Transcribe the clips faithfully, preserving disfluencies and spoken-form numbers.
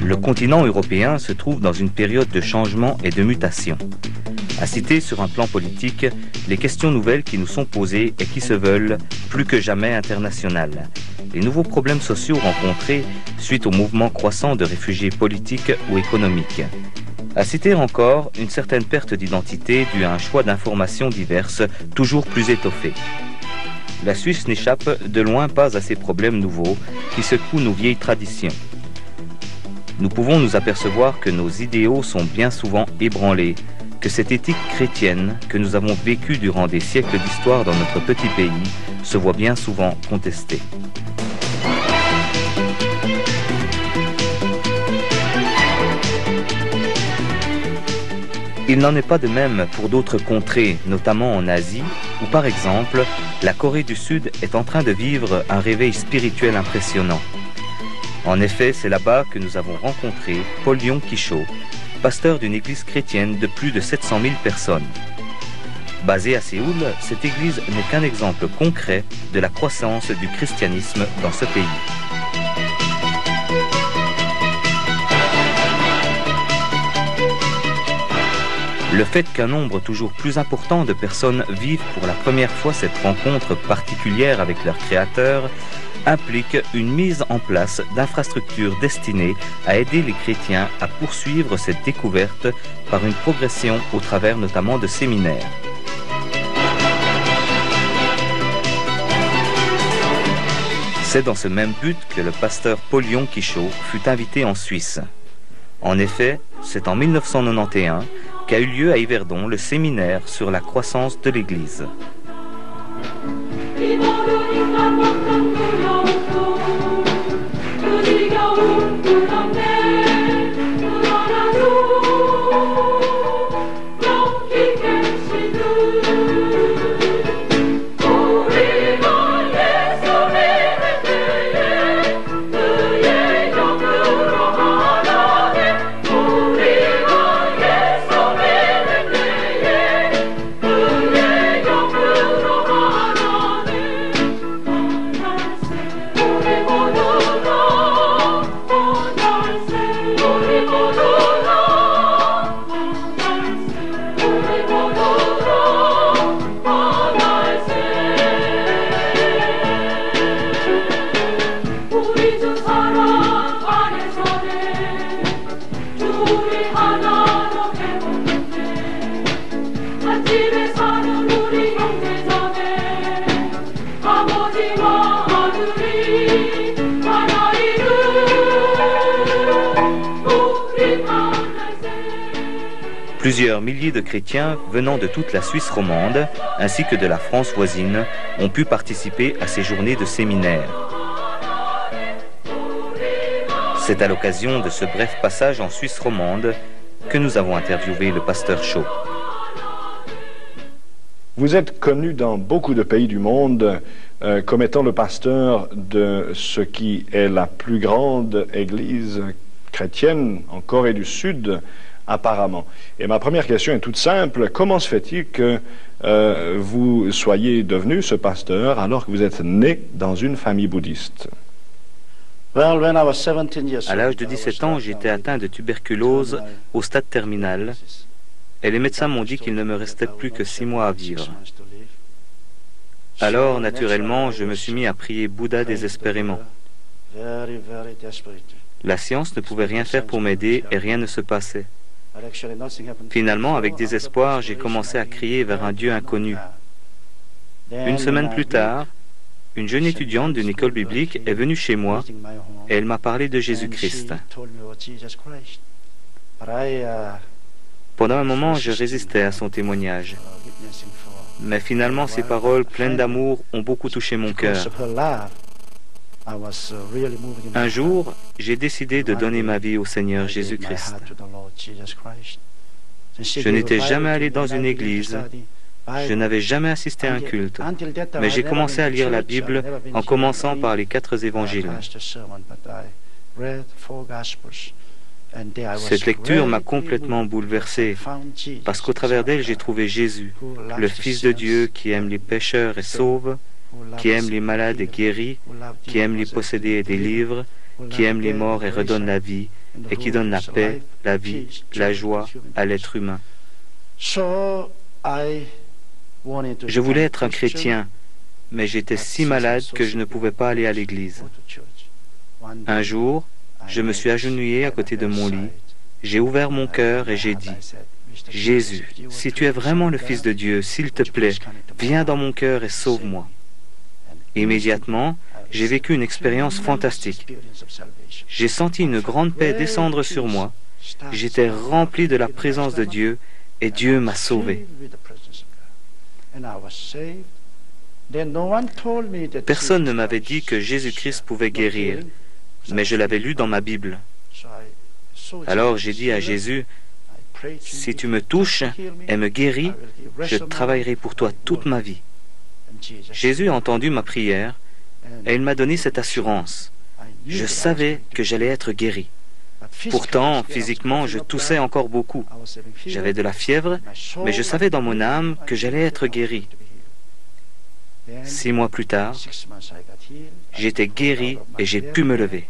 Le continent européen se trouve dans une période de changement et de mutation. À citer sur un plan politique, les questions nouvelles qui nous sont posées et qui se veulent plus que jamais internationales. Les nouveaux problèmes sociaux rencontrés suite au mouvement croissant de réfugiés politiques ou économiques. À citer encore, une certaine perte d'identité due à un choix d'informations diverses toujours plus étoffé. La Suisse n'échappe de loin pas à ces problèmes nouveaux qui secouent nos vieilles traditions. Nous pouvons nous apercevoir que nos idéaux sont bien souvent ébranlés, que cette éthique chrétienne que nous avons vécue durant des siècles d'histoire dans notre petit pays se voit bien souvent contestée. Il n'en est pas de même pour d'autres contrées, notamment en Asie, où par exemple, la Corée du Sud est en train de vivre un réveil spirituel impressionnant. En effet, c'est là-bas que nous avons rencontré Paul Yong-Ki-cho, pasteur d'une église chrétienne de plus de sept cent mille personnes. Basée à Séoul, cette église n'est qu'un exemple concret de la croissance du christianisme dans ce pays. Le fait qu'un nombre toujours plus important de personnes vivent pour la première fois cette rencontre particulière avec leur Créateur implique une mise en place d'infrastructures destinées à aider les chrétiens à poursuivre cette découverte par une progression au travers notamment de séminaires. C'est dans ce même but que le pasteur Paul Yong-Ki-cho fut invité en Suisse. En effet, c'est en mille neuf cent quatre-vingt-onze qu'a eu lieu à Yverdon le séminaire sur la croissance de l'Église. Plusieurs milliers de chrétiens venant de toute la Suisse romande, ainsi que de la France voisine, ont pu participer à ces journées de séminaire. C'est à l'occasion de ce bref passage en Suisse romande que nous avons interviewé le pasteur Cho. Vous êtes connu dans beaucoup de pays du monde euh, comme étant le pasteur de ce qui est la plus grande église chrétienne en Corée du Sud, apparemment. Et ma première question est toute simple. Comment se fait-il que euh, vous soyez devenu ce pasteur alors que vous êtes né dans une famille bouddhiste? À l'âge de dix-sept ans, j'étais atteint de tuberculose au stade terminal et les médecins m'ont dit qu'il ne me restait plus que six mois à vivre. Alors, naturellement, je me suis mis à prier Bouddha désespérément. La science ne pouvait rien faire pour m'aider et rien ne se passait. Finalement, avec désespoir, j'ai commencé à crier vers un Dieu inconnu. Une semaine plus tard, une jeune étudiante d'une école biblique est venue chez moi et elle m'a parlé de Jésus-Christ. Pendant un moment, je résistais à son témoignage. Mais finalement, ses paroles pleines d'amour ont beaucoup touché mon cœur. Un jour, j'ai décidé de donner ma vie au Seigneur Jésus-Christ. Je n'étais jamais allé dans une église, je n'avais jamais assisté à un culte, mais j'ai commencé à lire la Bible en commençant par les quatre évangiles. Cette lecture m'a complètement bouleversé, parce qu'au travers d'elle, j'ai trouvé Jésus, le Fils de Dieu qui aime les pécheurs et sauve, qui aime les malades et guérit, qui aime les possédés et délivre, qui aime les morts et redonne la vie, et qui donne la paix, la vie, la joie à l'être humain. Je voulais être un chrétien, mais j'étais si malade que je ne pouvais pas aller à l'église. Un jour, je me suis agenouillé à côté de mon lit, j'ai ouvert mon cœur et j'ai dit, « Jésus, si tu es vraiment le Fils de Dieu, s'il te plaît, viens dans mon cœur et sauve-moi. » Immédiatement, j'ai vécu une expérience fantastique. J'ai senti une grande paix descendre sur moi. J'étais rempli de la présence de Dieu et Dieu m'a sauvé. Personne ne m'avait dit que Jésus-Christ pouvait guérir, mais je l'avais lu dans ma Bible. Alors j'ai dit à Jésus, « Si tu me touches et me guéris, je travaillerai pour toi toute ma vie. » Jésus a entendu ma prière et il m'a donné cette assurance. Je savais que j'allais être guéri. Pourtant, physiquement, je toussais encore beaucoup. J'avais de la fièvre, mais je savais dans mon âme que j'allais être guéri. Six mois plus tard, j'étais guéri et j'ai pu me lever.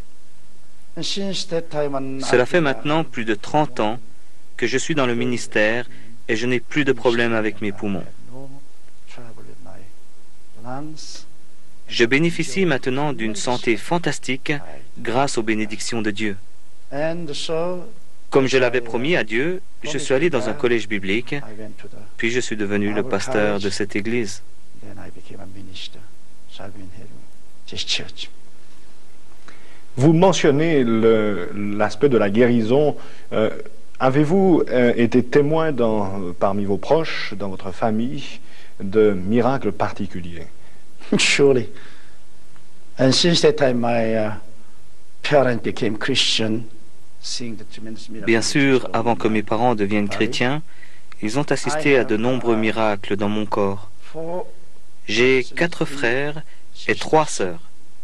Cela fait maintenant plus de trente ans que je suis dans le ministère et je n'ai plus de problème avec mes poumons. Je bénéficie maintenant d'une santé fantastique grâce aux bénédictions de Dieu. Comme je l'avais promis à Dieu, je suis allé dans un collège biblique, puis je suis devenu le pasteur de cette église. Vous mentionnez l'aspect de la guérison. Euh, Avez-vous euh, été témoin dans, parmi vos proches, dans votre famille, de miracles particuliers? Surely. And since that time, my uh, parents became Christian, seeing the tremendous miracles. Bien sûr, avant que mes parents deviennent chrétiens, ils ont assisté à de nombreux miracles dans mon corps. J'ai quatre frères et trois sœurs.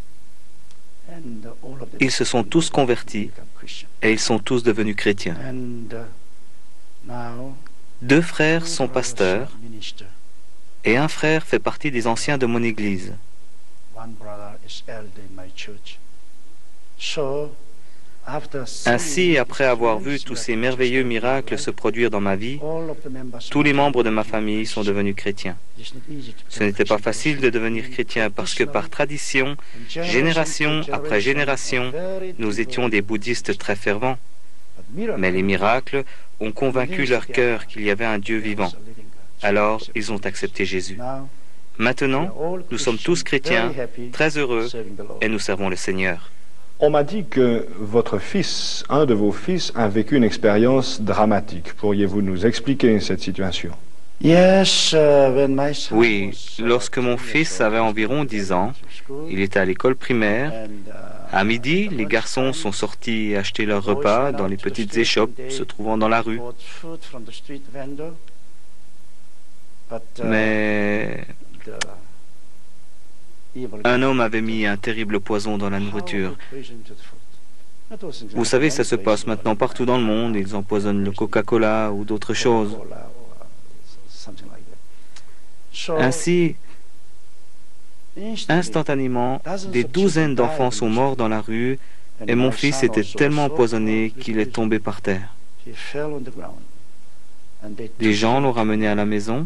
Ils se sont tous convertis et ils sont tous devenus chrétiens. Deux frères sont pasteurs et un frère fait partie des anciens de mon église. Ainsi, après avoir vu tous ces merveilleux miracles se produire dans ma vie, tous les membres de ma famille sont devenus chrétiens. Ce n'était pas facile de devenir chrétien parce que par tradition, génération après génération, nous étions des bouddhistes très fervents. Mais les miracles ont convaincu leur cœur qu'il y avait un Dieu vivant. Alors, ils ont accepté Jésus. Maintenant, nous sommes tous chrétiens, très heureux, et nous servons le Seigneur. On m'a dit que votre fils, un de vos fils, a vécu une expérience dramatique. Pourriez-vous nous expliquer cette situation? Oui, lorsque mon fils avait environ dix ans, il était à l'école primaire. À midi, les garçons sont sortis acheter leur repas dans les petites échoppes se trouvant dans la rue. Mais un homme avait mis un terrible poison dans la nourriture. Vous savez, ça se passe maintenant partout dans le monde. Ils empoisonnent le Coca-Cola ou d'autres choses. Ainsi, instantanément, des douzaines d'enfants sont morts dans la rue et mon fils était tellement empoisonné qu'il est tombé par terre. Des gens l'ont ramené à la maison.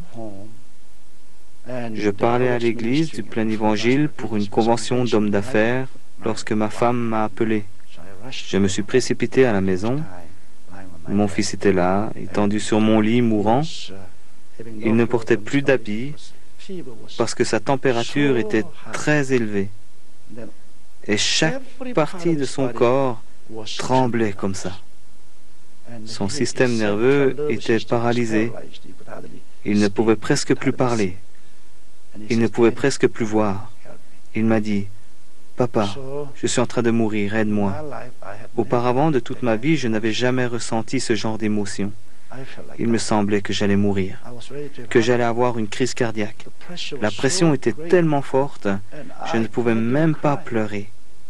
Je parlais à l'église du plein évangile pour une convention d'hommes d'affaires lorsque ma femme m'a appelé. Je me suis précipité à la maison. Mon fils était là, étendu sur mon lit, mourant. Il ne portait plus d'habits parce que sa température était très élevée. Et chaque partie de son corps tremblait comme ça. Son système nerveux était paralysé. Il ne pouvait presque plus parler. Il ne pouvait presque plus voir. Il m'a dit, « Papa, je suis en train de mourir, aide-moi. » Auparavant, de toute ma vie, je n'avais jamais ressenti ce genre d'émotion. Il me semblait que j'allais mourir, que j'allais avoir une crise cardiaque. La pression était tellement forte, je ne pouvais même pas pleurer.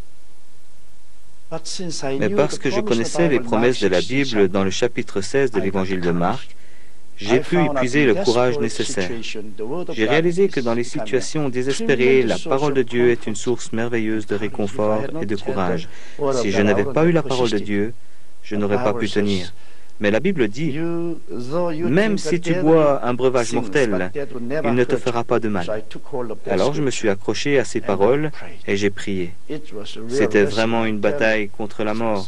Mais parce que je connaissais les promesses de la Bible dans le chapitre seize de l'évangile de Marc, j'ai pu épuiser le courage nécessaire. J'ai réalisé que dans les situations désespérées, la parole de Dieu est une source merveilleuse de réconfort et de courage. Si je n'avais pas eu la parole de Dieu, je n'aurais pas pu tenir. Mais la Bible dit, même si tu bois un breuvage mortel, il ne te fera pas de mal. Alors je me suis accroché à ces paroles et j'ai prié. C'était vraiment une bataille contre la mort.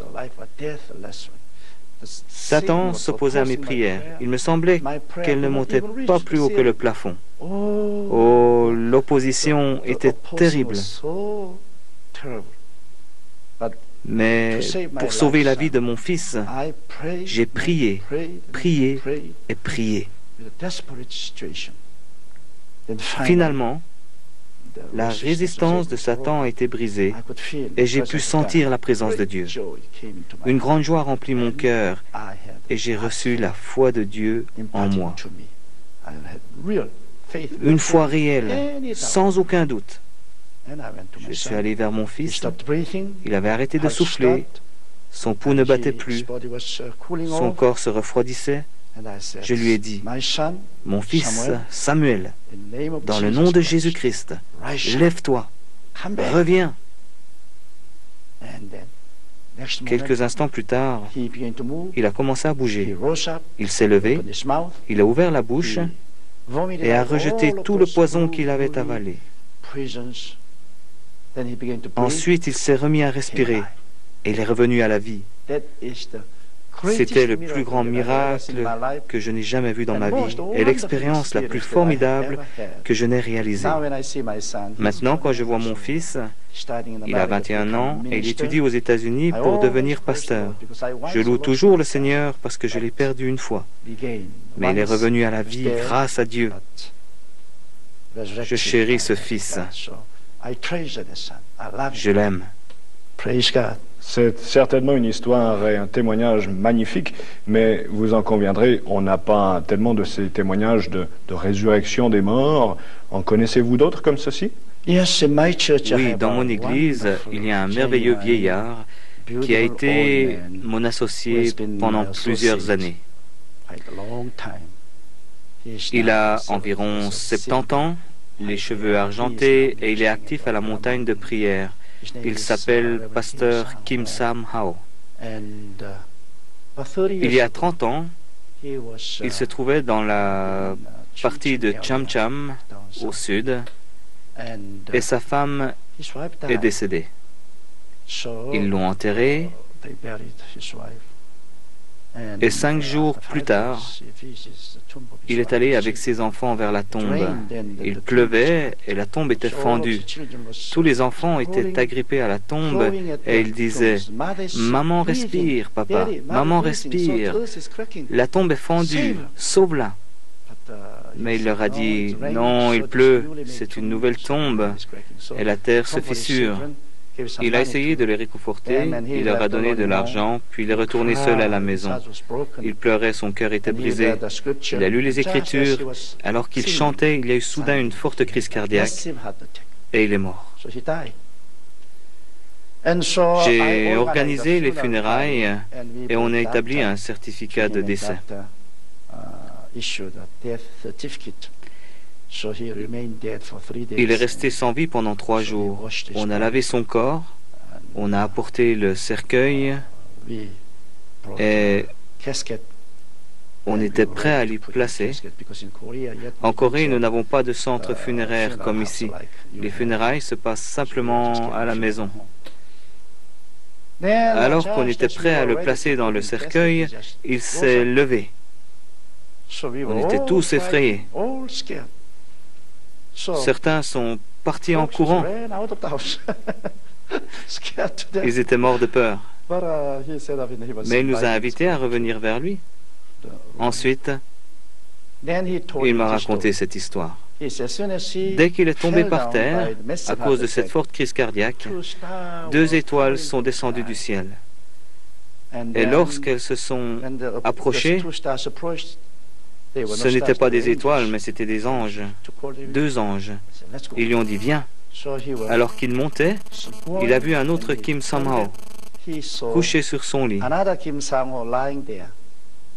Satan s'opposait à mes prières. Il me semblait qu'elles ne montaient pas plus haut que le plafond. Oh, l'opposition était terrible. Mais pour sauver la vie de mon fils, j'ai prié, prié et prié. Finalement, la résistance de Satan a été brisée et j'ai pu sentir la présence de Dieu. Une grande joie remplit mon cœur et j'ai reçu la foi de Dieu en moi. Une foi réelle, sans aucun doute. Je suis allé vers mon fils, il avait arrêté de souffler, son pouls ne battait plus, son corps se refroidissait. Je lui ai dit, mon fils Samuel, dans le nom de Jésus-Christ, lève-toi, reviens. Quelques instants plus tard, il a commencé à bouger. Il s'est levé, il a ouvert la bouche et a rejeté tout le poison qu'il avait avalé. Ensuite, il s'est remis à respirer et il est revenu à la vie. C'était le plus grand miracle que je n'ai jamais vu dans ma vie et l'expérience la plus formidable que je n'ai réalisée. Maintenant, quand je vois mon fils, il a vingt et un ans et il étudie aux États-Unis pour devenir pasteur. Je loue toujours le Seigneur parce que je l'ai perdu une fois, mais il est revenu à la vie grâce à Dieu. Je chéris ce fils. Je l'aime. C'est certainement une histoire et un témoignage magnifique, mais vous en conviendrez, on n'a pas tellement de ces témoignages de, de résurrection des morts. En connaissez-vous d'autres comme ceci? Oui, dans mon église, il y a un merveilleux vieillard qui a été mon associé pendant plusieurs années. Il a environ soixante-dix ans, les cheveux argentés et il est actif à la montagne de prière. Il s'appelle pasteur Kim Sam Hao. Il y a trente ans, il se trouvait dans la partie de Cham Cham, au sud, et sa femme est décédée. Ils l'ont enterré, et cinq jours plus tard, il est allé avec ses enfants vers la tombe. Il pleuvait et la tombe était fendue. Tous les enfants étaient agrippés à la tombe et ils disaient « Maman respire, papa, maman respire. La tombe est fendue, sauve-la. » Mais il leur a dit « Non, il pleut, c'est une nouvelle tombe et la terre se fissure. » Il a essayé de les réconforter, il leur a donné de l'argent, puis il est retourné seul à la maison. Il pleurait, son cœur était brisé. Il a lu les Écritures. Alors qu'il chantait, il y a eu soudain une forte crise cardiaque et il est mort. J'ai organisé les funérailles et on a établi un certificat de décès. Il est resté sans vie pendant trois jours. On a lavé son corps, on a apporté le cercueil et on était prêt à l'y placer. En Corée, nous n'avons pas de centre funéraire comme ici. Les funérailles se passent simplement à la maison. Alors qu'on était prêt à le placer dans le cercueil, il s'est levé. On était tous effrayés. Certains sont partis en courant. Ils étaient morts de peur. Mais il nous a invités à revenir vers lui. Ensuite, il m'a raconté cette histoire. Dès qu'il est tombé par terre, à cause de cette forte crise cardiaque, deux étoiles sont descendues du ciel. Et lorsqu'elles se sont approchées, ce n'étaient pas des étoiles, mais c'était des anges, deux anges. Ils lui ont dit « Viens ». Alors qu'il montait, il a vu un autre Kim Sam Hao couché sur son lit.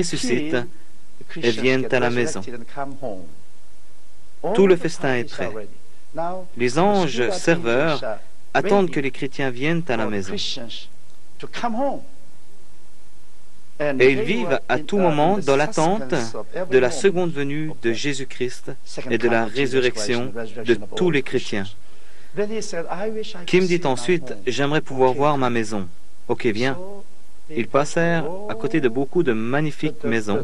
ressuscite et viennent à la maison. Tout le festin est prêt. Les anges serveurs attendent que les chrétiens viennent à la maison. Et ils vivent à tout moment dans l'attente de la seconde venue de Jésus-Christ et de la résurrection de tous les chrétiens. Kim dit ensuite, « J'aimerais pouvoir voir ma maison. » Ok, viens. Ils passèrent à côté de beaucoup de magnifiques maisons.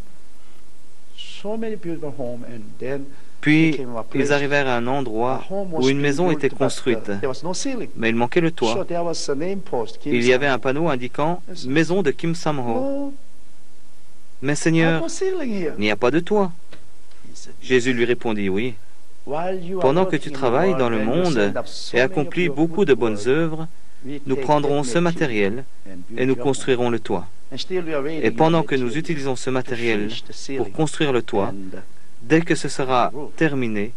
Puis, ils arrivèrent à un endroit où une maison était construite, mais il manquait le toit. Il y avait un panneau indiquant « Maison de Kim Sam-ho ». « Mais Seigneur, il n'y a pas de toit. » Jésus lui répondit « Oui. Pendant que tu travailles dans le monde et accomplis beaucoup de bonnes œuvres, nous prendrons ce matériel et nous construirons le toit. Et pendant que nous utilisons ce matériel pour construire le toit, dès que ce sera terminé,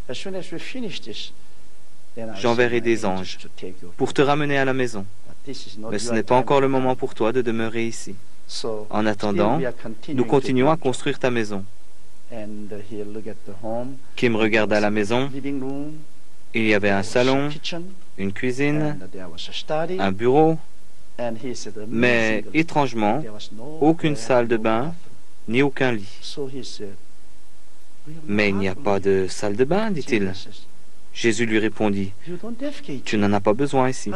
j'enverrai des anges pour te ramener à la maison. Mais ce n'est pas encore le moment pour toi de demeurer ici. En attendant, nous continuons à construire ta maison. » Kim regarda la maison. Il y avait un salon, une cuisine, un bureau, mais étrangement, aucune salle de bain, ni aucun lit. « Mais il n'y a pas de salle de bain, dit-il. » Jésus lui répondit, « Tu n'en as pas besoin ici.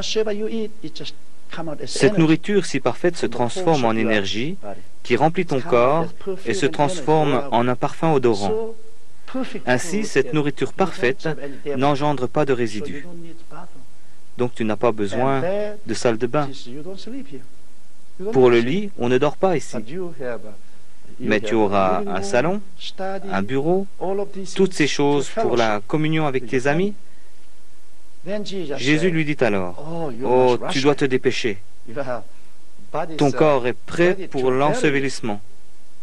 Cette nourriture si parfaite se transforme en énergie qui remplit ton corps et se transforme en un parfum odorant. Ainsi, cette nourriture parfaite n'engendre pas de résidus. Donc tu n'as pas besoin de salle de bain. Pour le lit, on ne dort pas ici. Mais tu auras un salon, un bureau, toutes ces choses pour la communion avec tes amis. » Jésus lui dit alors, « Oh, tu dois te dépêcher. Ton corps est prêt pour l'ensevelissement. Bien. »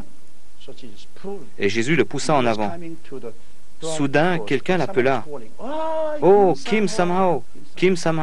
Et Jésus le poussa en avant. Soudain, quelqu'un l'appela. « Oh, Kim Sam-ho, Kim Sam-ho. »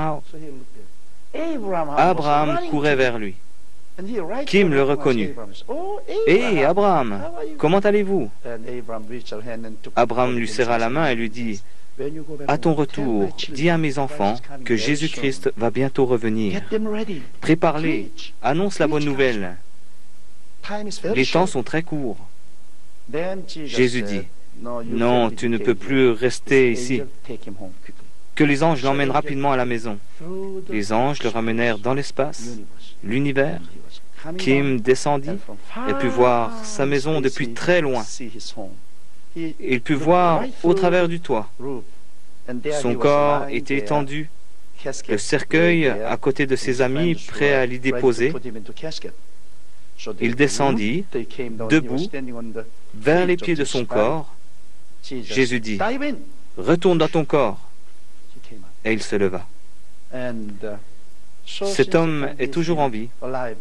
Abraham courait vers lui. Kim le reconnut. « Hé, Abraham, comment allez-vous » Abraham lui serra la main et lui dit, « À ton retour, dis à mes enfants que Jésus-Christ va bientôt revenir. Prépare-les, annonce la bonne nouvelle. Les temps sont très courts. » Jésus dit, « Non, tu ne peux plus rester ici. Que les anges l'emmènent rapidement à la maison. » Les anges le ramenèrent dans l'espace, l'univers. Kim descendit et put voir sa maison depuis très loin. Il put voir au travers du toit. Son corps était étendu, le cercueil à côté de ses amis, prêt à l'y déposer. Il descendit, debout, vers les pieds de son corps. Jésus dit, « Retourne dans ton corps. » Et il se leva. Cet homme est toujours en vie.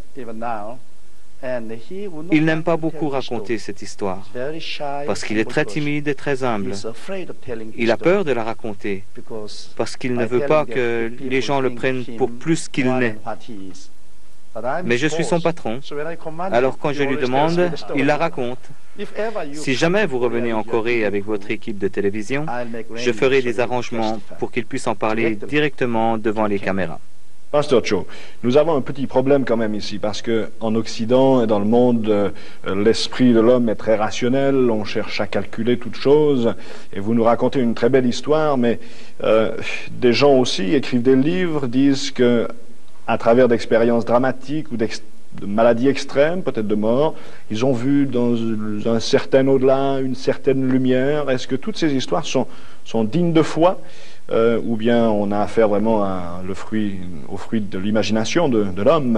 Il n'aime pas beaucoup raconter cette histoire, parce qu'il est très timide et très humble. Il a peur de la raconter, parce qu'il ne veut pas que les gens le prennent pour plus qu'il n'est. Mais je suis son patron, alors quand je lui demande, il la raconte. Si jamais vous revenez en Corée avec votre équipe de télévision, je ferai des arrangements pour qu'ils puissent en parler directement devant les caméras. Pasteur Cho, nous avons un petit problème quand même ici, parce que en Occident et dans le monde, euh, l'esprit de l'homme est très rationnel, on cherche à calculer toutes choses, et vous nous racontez une très belle histoire, mais euh, des gens aussi écrivent des livres, disent que à travers d'expériences dramatiques ou d'ex de maladies extrêmes, peut-être de mort, ils ont vu dans un certain au-delà une certaine lumière. Est-ce que toutes ces histoires sont, sont dignes de foi? Euh, ou bien on a affaire vraiment à le fruit, au fruit de l'imagination de, de l'homme?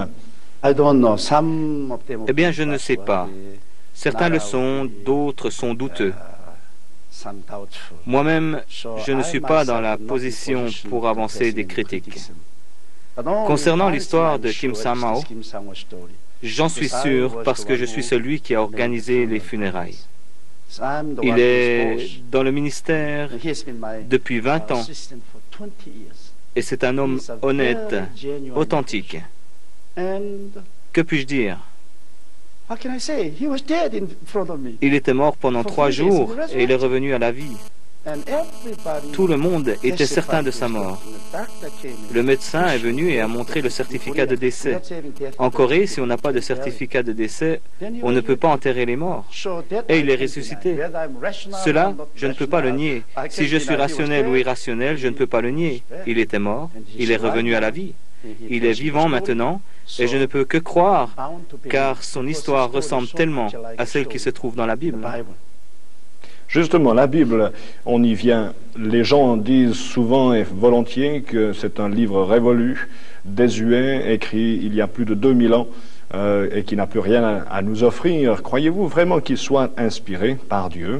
Eh bien, je ne sais pas. Certains le sont, d'autres sont douteux. Moi-même, je ne suis pas dans la position pour avancer des critiques. Concernant l'histoire de Kim Sam-ho, j'en suis sûr parce que je suis celui qui a organisé les funérailles. Il est dans le ministère depuis vingt ans et c'est un homme honnête, authentique. Que puis-je dire? How can I say? He was dead in front of me. Il était mort pendant trois jours et il est revenu à la vie. And everybody Tout le monde était certain de sa testified mort. to the doctor came in. Le médecin est venu et a montré le certificat de décès. En Corée, si on n'a pas de certificat de décès, on ne peut pas enterrer les morts. So that Et I il est can ressuscité. deny. Whether I'm rational Cela, or not je ne peux pas le rational, nier. I can Si je suis deny he was rationnel ou dead. irrationnel, je ne peux pas le nier. Il était mort, il est revenu à la vie. Il est vivant maintenant, et je ne peux que croire, car son histoire ressemble tellement à celle qui se trouve dans la Bible. Justement, la Bible, on y vient. Les gens disent souvent et volontiers que c'est un livre révolu, désuet, écrit il y a plus de deux mille ans euh, et qui n'a plus rien à, à nous offrir. Croyez-vous vraiment qu'il soit inspiré par Dieu?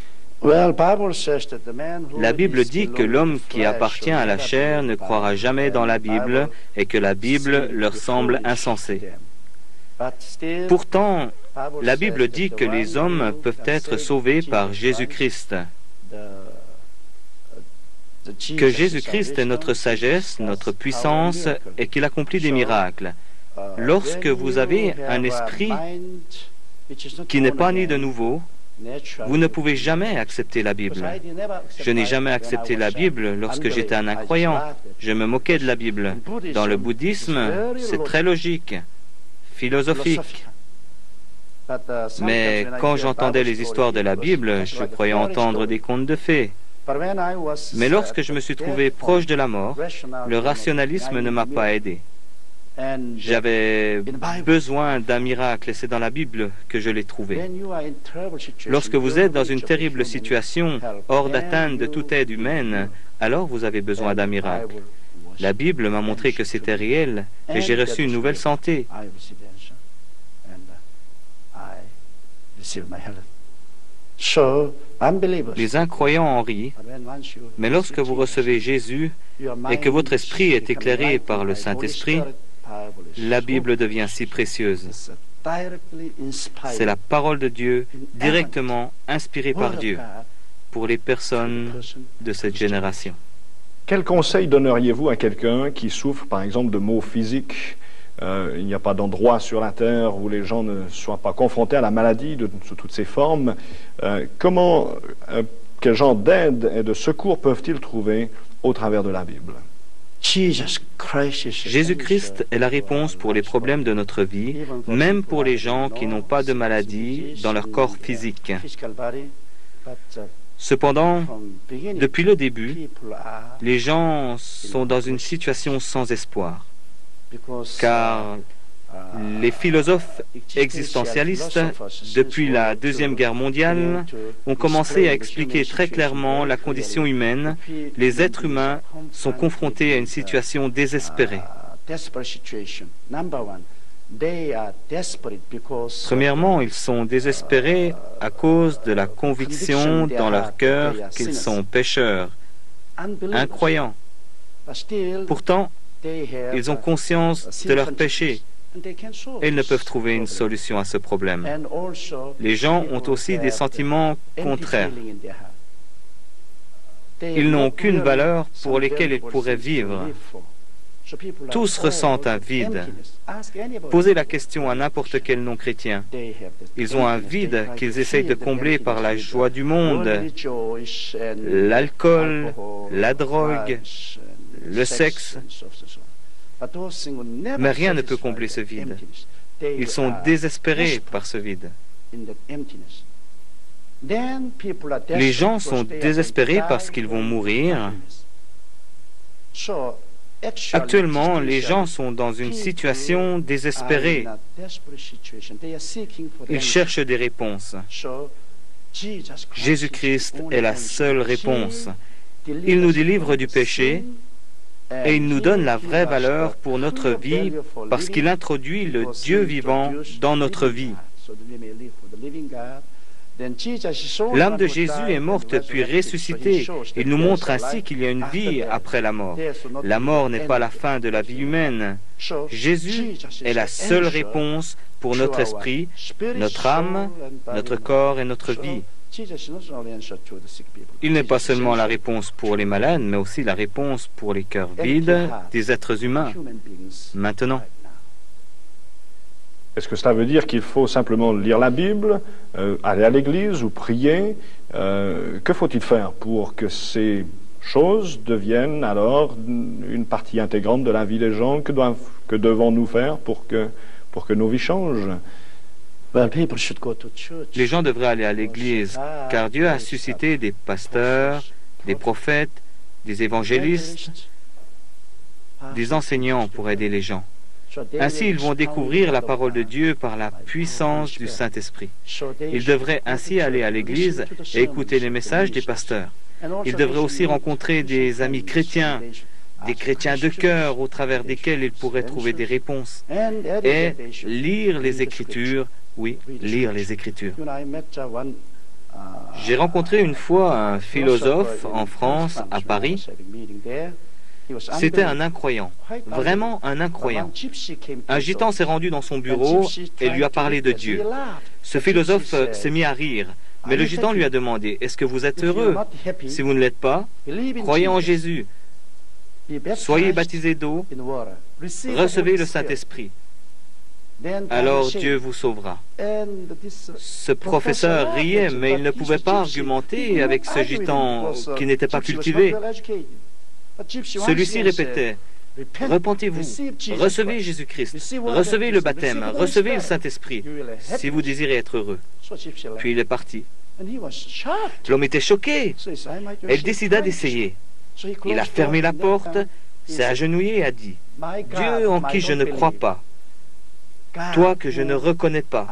La Bible dit que l'homme qui appartient à la chair ne croira jamais dans la Bible et que la Bible leur semble insensée. Pourtant, la Bible dit que les hommes peuvent être sauvés par Jésus-Christ, que Jésus-Christ est notre sagesse, notre puissance et qu'il accomplit des miracles. Lorsque vous avez un esprit qui n'est pas né de nouveau, vous ne pouvez jamais accepter la Bible. Je n'ai jamais accepté la Bible lorsque j'étais un incroyant. Je me moquais de la Bible. Dans le bouddhisme, c'est très logique, philosophique. Mais quand j'entendais les histoires de la Bible, je croyais entendre des contes de fées. Mais lorsque je me suis trouvé proche de la mort, le rationalisme ne m'a pas aidé. J'avais besoin d'un miracle et c'est dans la Bible que je l'ai trouvé. Lorsque vous êtes dans une terrible situation, hors d'atteinte de toute aide humaine, alors vous avez besoin d'un miracle. La Bible m'a montré que c'était réel et j'ai reçu une nouvelle santé. Les incroyants en rient, mais lorsque vous recevez Jésus et que votre esprit est éclairé par le Saint-Esprit, la Bible devient si précieuse. C'est la parole de Dieu directement inspirée par Dieu pour les personnes de cette génération. Quel conseil donneriez-vous à quelqu'un qui souffre, par exemple, de maux physiques? Euh, il n'y a pas d'endroit sur la terre où les gens ne soient pas confrontés à la maladie de, sous toutes ses formes. Euh, comment, euh, quel genre d'aide et de secours peuvent-ils trouver au travers de la Bible? Jésus-Christ est la réponse pour les problèmes de notre vie, même pour les gens qui n'ont pas de maladie dans leur corps physique. Cependant, depuis le début, les gens sont dans une situation sans espoir, car les philosophes existentialistes, depuis la Deuxième Guerre mondiale, ont commencé à expliquer très clairement la condition humaine. Les êtres humains sont confrontés à une situation désespérée. Premièrement, ils sont désespérés à cause de la conviction dans leur cœur qu'ils sont pécheurs, incroyants. Pourtant, ils ont conscience de leurs péchés et ils ne peuvent trouver une solution à ce problème. Les gens ont aussi des sentiments contraires. Ils n'ont aucune valeur pour lesquelles ils pourraient vivre. Tous ressentent un vide. Posez la question à n'importe quel non-chrétien. Ils ont un vide qu'ils essayent de combler par la joie du monde, l'alcool, la drogue, le sexe. Mais rien ne peut combler ce vide. Ils sont désespérés par ce vide. Les gens sont désespérés parce qu'ils vont mourir. Actuellement, les gens sont dans une situation désespérée. Ils cherchent des réponses. Jésus-Christ est la seule réponse. Il nous délivre du péché et il nous donne la vraie valeur pour notre vie parce qu'il introduit le Dieu vivant dans notre vie. L'âme de Jésus est morte puis ressuscitée. Il nous montre ainsi qu'il y a une vie après la mort. La mort n'est pas la fin de la vie humaine. Jésus est la seule réponse pour notre esprit, notre âme, notre corps et notre vie. Il n'est pas seulement la réponse pour les malades, mais aussi la réponse pour les cœurs vides des êtres humains. Maintenant, Est-ce que cela veut dire qu'il faut simplement lire la Bible, euh, aller à l'église ou prier? euh, Que faut-il faire pour que ces choses deviennent alors une partie intégrante de la vie des gens? Que, doivent, que devons-nous faire pour que, pour que nos vies changent? Les gens devraient aller à l'église, car Dieu a suscité des pasteurs, des prophètes, des évangélistes, des enseignants pour aider les gens. Ainsi, ils vont découvrir la parole de Dieu par la puissance du Saint-Esprit. Ils devraient ainsi aller à l'église et écouter les messages des pasteurs. Ils devraient aussi rencontrer des amis chrétiens, des chrétiens de cœur au travers desquels ils pourraient trouver des réponses. Et lire les Écritures, oui, lire les Écritures. J'ai rencontré une fois un philosophe en France, à Paris. C'était un incroyant, vraiment un incroyant. Un gitan s'est rendu dans son bureau et lui a parlé de Dieu. Ce philosophe s'est mis à rire, mais le gitan lui a demandé, « Est-ce que vous êtes heureux? Si vous ne l'êtes pas, croyez en Jésus, soyez baptisés d'eau, recevez le Saint-Esprit. Alors Dieu vous sauvera. » Ce professeur riait, mais il ne pouvait pas argumenter avec ce gitan qui n'était pas cultivé. Celui-ci répétait, « Repentez-vous, recevez Jésus-Christ, recevez le baptême, recevez le Saint-Esprit, si vous désirez être heureux. » Puis il est parti. L'homme était choqué. Elle décida d'essayer. Il a fermé la porte, s'est agenouillé et a dit, « Dieu en qui je ne crois pas, toi que je ne reconnais pas,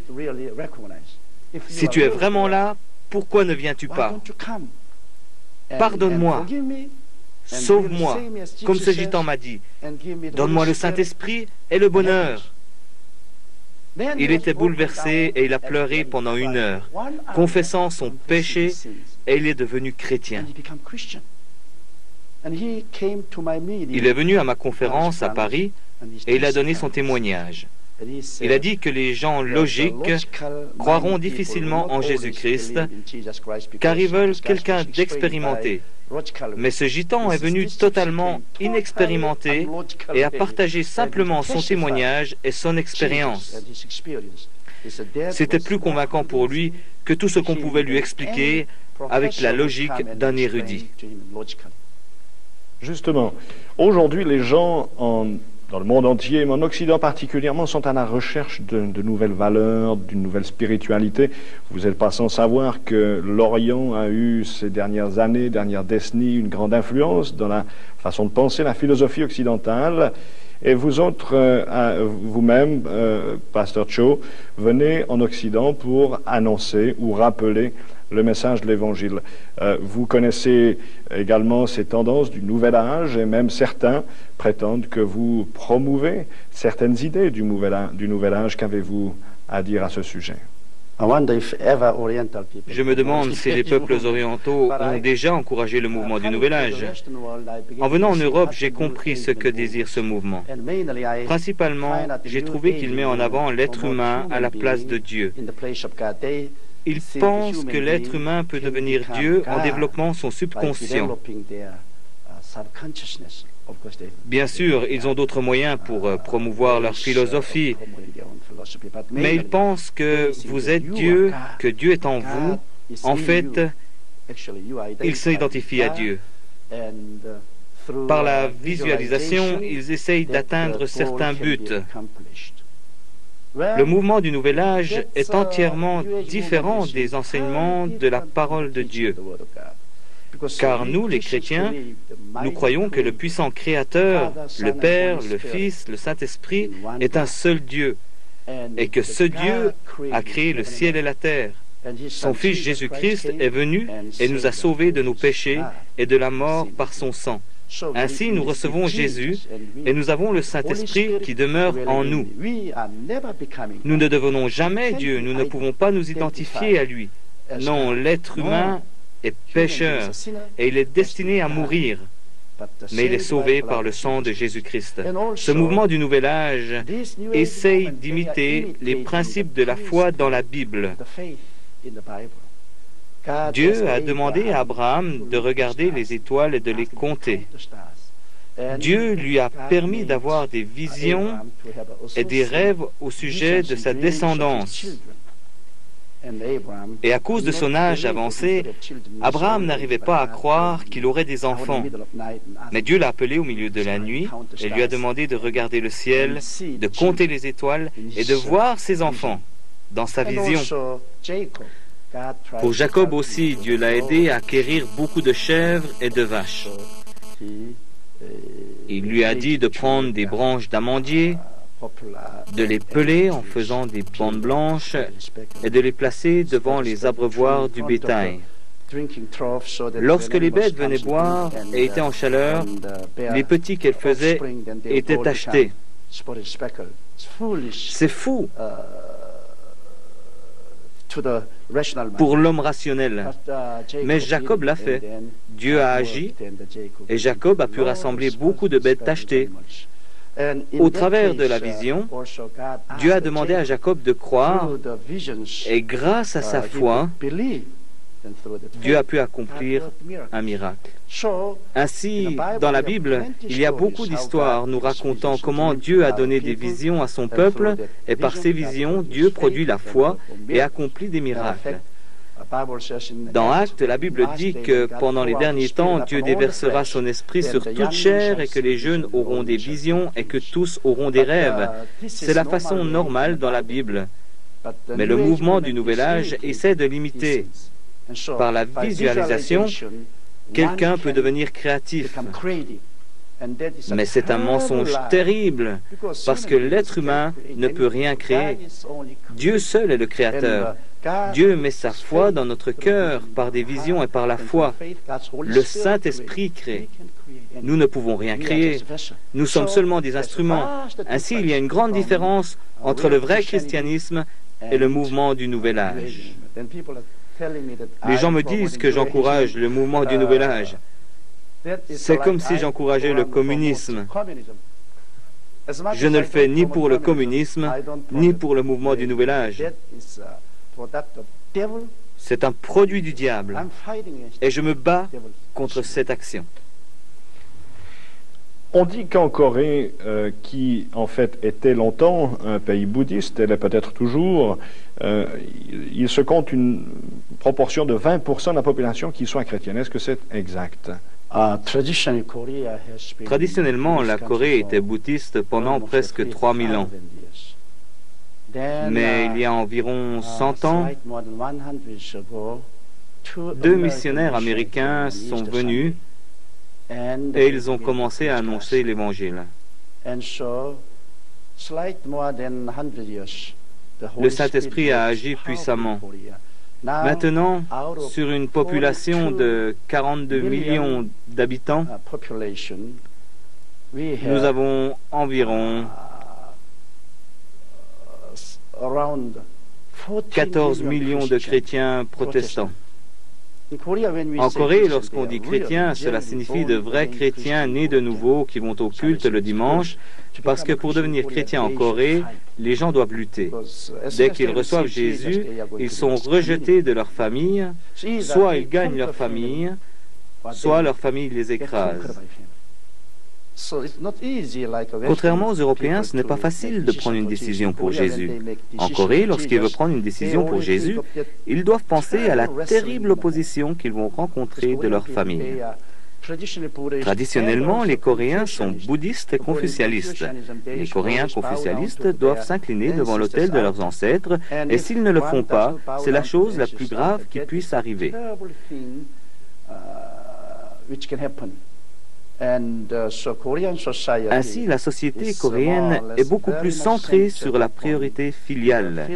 si tu es vraiment là, pourquoi ne viens-tu pas? Pardonne-moi. Sauve-moi, comme ce gitan m'a dit. Donne-moi le Saint-Esprit et le bonheur. » Il était bouleversé et il a pleuré pendant une heure, confessant son péché, et il est devenu chrétien. Il est venu à ma conférence à Paris et il a donné son témoignage. Il a dit que les gens logiques croiront difficilement en Jésus-Christ, car ils veulent quelqu'un d'expérimenté. Mais ce gitan est venu totalement inexpérimenté et a partagé simplement son témoignage et son expérience. C'était plus convaincant pour lui que tout ce qu'on pouvait lui expliquer avec la logique d'un érudit. Justement, aujourd'hui, les gens en, dans le monde entier, mais en Occident particulièrement, sont à la recherche de, de nouvelles valeurs, d'une nouvelle spiritualité. Vous n'êtes pas sans savoir que l'Orient a eu ces dernières années, dernières décennies, une grande influence dans la façon de penser, la philosophie occidentale. Et vous autres, euh, vous-même, euh, Pasteur Cho, venez en Occident pour annoncer ou rappeler le message de l'Évangile. Euh, vous connaissez également ces tendances du Nouvel Âge, et même certains prétendent que vous promouvez certaines idées du Nouvel Âge. Du Nouvel Âge. Qu'avez-vous à dire à ce sujet? Je me demande si les peuples orientaux ont déjà encouragé le mouvement du Nouvel Âge. En venant en Europe, j'ai compris ce que désire ce mouvement. Principalement, j'ai trouvé qu'il met en avant l'être humain à la place de Dieu. Il pense que l'être humain peut devenir Dieu en développant son subconscient. Bien sûr, ils ont d'autres moyens pour euh, promouvoir leur philosophie, mais ils pensent que vous êtes Dieu, que Dieu est en vous. En fait, ils s'identifient à Dieu. Par la visualisation, ils essayent d'atteindre certains buts. Le mouvement du Nouvel Âge est entièrement différent des enseignements de la parole de Dieu. Car nous, les chrétiens, nous croyons que le puissant Créateur, le Père, le Fils, le Saint-Esprit, est un seul Dieu, et que ce Dieu a créé le ciel et la terre. Son Fils Jésus-Christ est venu et nous a sauvés de nos péchés et de la mort par son sang. Ainsi, nous recevons Jésus et nous avons le Saint-Esprit qui demeure en nous. Nous ne devenons jamais Dieu, nous ne pouvons pas nous identifier à lui. Non, l'être humain est pécheur et il est destiné à mourir, mais il est sauvé par le sang de Jésus-Christ. Ce mouvement du Nouvel Âge essaye d'imiter les principes de la foi dans la Bible. Dieu a demandé à Abraham de regarder les étoiles et de les compter. Dieu lui a permis d'avoir des visions et des rêves au sujet de sa descendance. Et à cause de son âge avancé, Abraham n'arrivait pas à croire qu'il aurait des enfants. Mais Dieu l'a appelé au milieu de la nuit et lui a demandé de regarder le ciel, de compter les étoiles et de voir ses enfants dans sa vision. Pour Jacob aussi, Dieu l'a aidé à acquérir beaucoup de chèvres et de vaches. Il lui a dit de prendre des branches d'amandier, de les peler en faisant des bandes blanches et de les placer devant les abreuvoirs du bétail. Lorsque les bêtes venaient boire et étaient en chaleur, les petits qu'elles faisaient étaient tachetés. C'est fou pour l'homme rationnel. Mais Jacob l'a fait. Dieu a agi et Jacob a pu rassembler beaucoup de bêtes tachetées. Au travers de la vision, Dieu a demandé à Jacob de croire et grâce à sa foi, Dieu a pu accomplir un miracle. Ainsi, dans la Bible, il y a beaucoup d'histoires nous racontant comment Dieu a donné des visions à son peuple et par ces visions, Dieu produit la foi et accomplit des miracles. Dans Actes, la Bible dit que pendant les derniers temps, Dieu déversera son esprit sur toute chair et que les jeunes auront des visions et que tous auront des rêves. C'est la façon normale dans la Bible. Mais le mouvement du Nouvel Âge essaie de l'imiter. Par la visualisation, quelqu'un peut devenir créatif. Mais c'est un mensonge terrible, parce que l'être humain ne peut rien créer. Dieu seul est le créateur. Dieu met sa foi dans notre cœur par des visions et par la foi. Le Saint-Esprit crée. Nous ne pouvons rien créer. Nous sommes seulement des instruments. Ainsi, il y a une grande différence entre le vrai christianisme et le mouvement du Nouvel Âge. Les gens me disent que j'encourage le mouvement du Nouvel Âge. C'est comme si j'encourageais le communisme. Je ne le fais ni pour le communisme, ni pour le mouvement du Nouvel Âge. C'est un produit du diable. Et je me bats contre cette action. On dit qu'en Corée, euh, qui en fait était longtemps un pays bouddhiste, elle est peut-être toujours, euh, il, il se compte une proportion de vingt pour cent de la population qui soit chrétienne. Est-ce que c'est exact? Traditionnellement, la Corée était bouddhiste pendant presque trois mille ans. Mais il y a environ cent ans, deux missionnaires américains sont venus et ils ont commencé à annoncer l'Évangile. Le Saint-Esprit a agi puissamment. Maintenant, sur une population de quarante-deux millions d'habitants, nous avons environ quatorze millions de chrétiens protestants. En Corée, lorsqu'on dit chrétien, cela signifie de vrais chrétiens nés de nouveau qui vont au culte le dimanche, parce que pour devenir chrétien en Corée, les gens doivent lutter. Dès qu'ils reçoivent Jésus, ils sont rejetés de leur famille, soit ils gagnent leur famille, soit leur famille les écrase. Contrairement aux Européens, ce n'est pas facile de prendre une décision pour Jésus. En Corée, lorsqu'ils veulent prendre une décision pour Jésus, ils doivent penser à la terrible opposition qu'ils vont rencontrer de leur famille. Traditionnellement, les Coréens sont bouddhistes et confucialistes. Les Coréens confucialistes doivent s'incliner devant l'autel de leurs ancêtres, et s'ils ne le font pas, c'est la chose la plus grave qui puisse arriver. Ainsi, la société coréenne est beaucoup plus centrée sur la priorité filiale.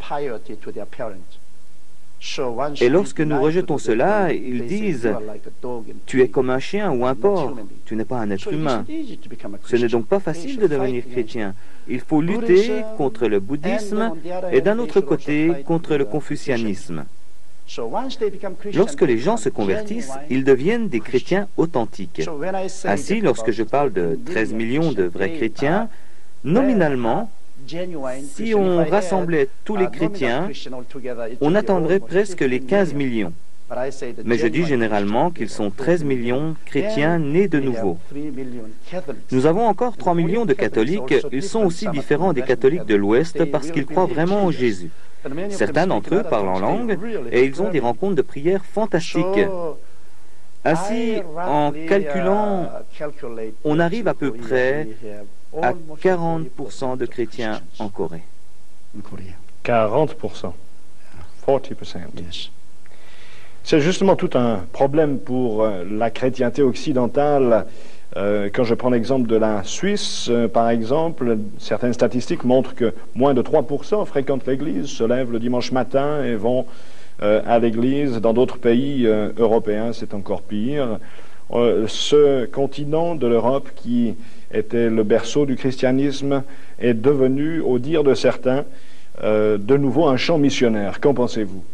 Et lorsque nous rejetons cela, ils disent « Tu es comme un chien ou un porc, tu n'es pas un être humain ». Ce n'est donc pas facile de devenir chrétien. Il faut lutter contre le bouddhisme et d'un autre côté contre le confucianisme. Lorsque les gens se convertissent, ils deviennent des chrétiens authentiques. Ainsi, lorsque je parle de treize millions de vrais chrétiens, nominalement, si on rassemblait tous les chrétiens, on atteindrait presque les quinze millions. Mais je dis généralement qu'ils sont treize millions chrétiens nés de nouveau. Nous avons encore trois millions de catholiques. Ils sont aussi différents des catholiques de l'Ouest parce qu'ils croient vraiment en Jésus. Certains d'entre eux parlent en langue et ils ont des rencontres de prière fantastiques. Ainsi, en calculant, on arrive à peu près à quarante pour cent de chrétiens en Corée. quarante pour cent. quarante pour cent. C'est justement tout un problème pour euh, la chrétienté occidentale. Euh, quand je prends l'exemple de la Suisse, euh, par exemple, certaines statistiques montrent que moins de trois pour cent fréquentent l'Église, se lèvent le dimanche matin et vont euh, à l'Église. Dans d'autres pays euh, européens, c'est encore pire. Euh, ce continent de l'Europe qui était le berceau du christianisme est devenu, au dire de certains, euh, de nouveau un champ missionnaire. Qu'en pensez-vous?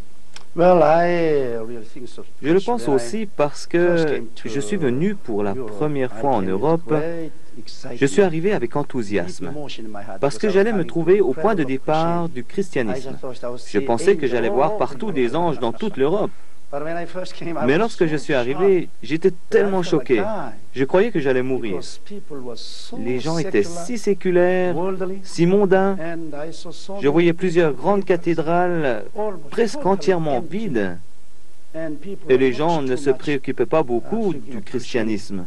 Je le pense aussi parce que je suis venu pour la première fois en Europe. Je suis arrivé avec enthousiasme parce que j'allais me trouver au point de départ du christianisme. Je pensais que j'allais voir partout des anges dans toute l'Europe. Mais lorsque je suis arrivé, j'étais tellement choqué. Je croyais que j'allais mourir. Les gens étaient si séculaires, si mondains. Je voyais plusieurs grandes cathédrales presque entièrement vides. Et les gens ne se préoccupaient pas beaucoup du christianisme.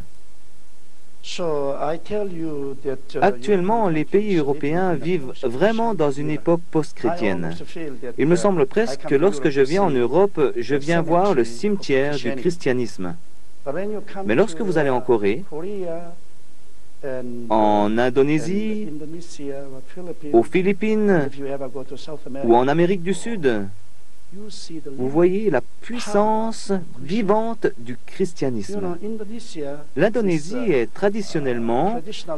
Actuellement, les pays européens vivent vraiment dans une époque post-chrétienne. Il me semble presque que lorsque je viens en Europe, je viens voir le cimetière du christianisme. Mais lorsque vous allez en Corée, en Indonésie, aux Philippines ou en Amérique du Sud, vous voyez la puissance vivante du christianisme. L'Indonésie est traditionnellement